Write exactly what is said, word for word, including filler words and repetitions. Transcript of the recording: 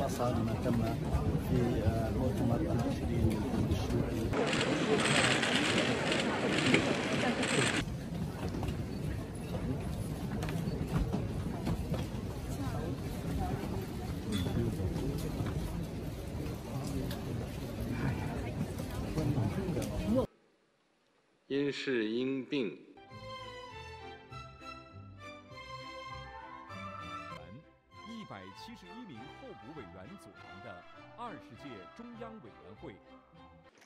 الأسعار ما تم في المؤتمر العشرين الشيوعي. 因事因病。 一百七十一名候补委员组成的二十届中央委员会。